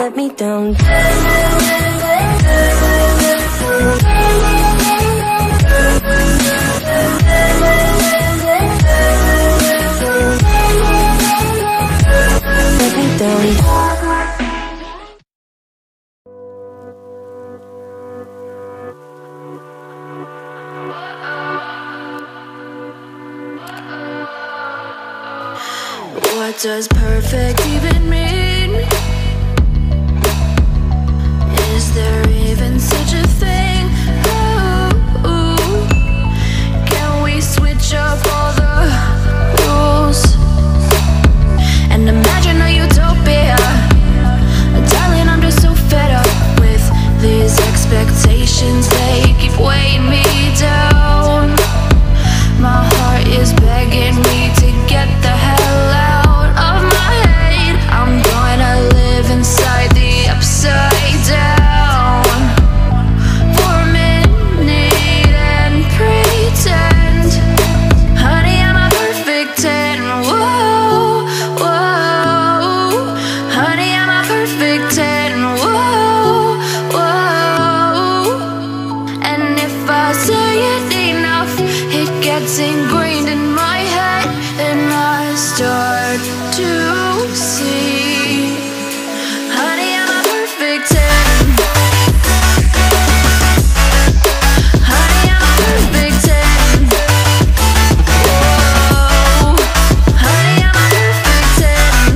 let me down. Let me down. What does perfect even mean? Is there even such a thing? Ooh, can we switch up all the rules and imagine a utopia? Darling, I'm just so fed up with these expectations. They keep weighing me down. My heart is begging me to get the hell out of my head. I'm gonna live inside the upside down for a minute and pretend, honey, I'm a perfect 10. Whoa, whoa, honey, I'm a perfect 10. Whoa, whoa, and if I say it enough, it gets ingrained in my head, and I start to see, honey, I'm a perfect 10. Honey, I'm a perfect 10. Whoa, honey, I'm a perfect 10.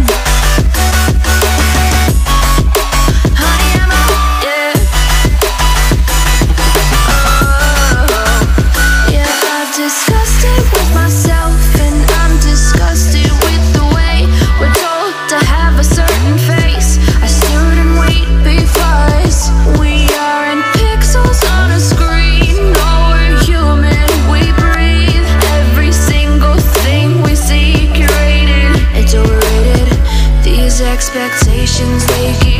Honey, I'm a, yeah. Oh, yeah, I've discussed it with myself, and I'm disgusted with the way we're told to have a certain face, a certain weight, because we aren't pixels on a screen. No, we're human, we breathe. Every single thing we see curated, it's overrated. These expectations, they keep